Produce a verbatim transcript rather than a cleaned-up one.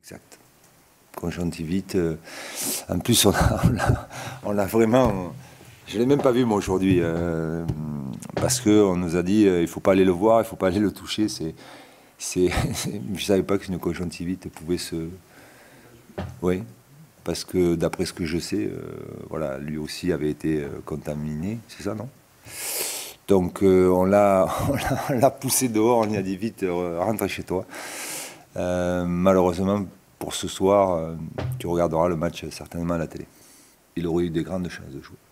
exact. Conjonctivite. Euh, en plus, on a, on a, on a vraiment... Je ne l'ai même pas vu, moi, aujourd'hui. Euh, parce qu'on nous a dit, euh, il ne faut pas aller le voir, il ne faut pas aller le toucher. C'est, c'est, je ne savais pas qu'une conjonctivite pouvait se... Oui, parce que d'après ce que je sais, euh, voilà, lui aussi avait été euh, contaminé, c'est ça, non? Donc euh, on, l'a, on l'a poussé dehors, on lui a dit vite, euh, rentre chez toi. Euh, malheureusement, pour ce soir, euh, tu regarderas le match certainement à la télé. Il aurait eu des grandes chances de jouer.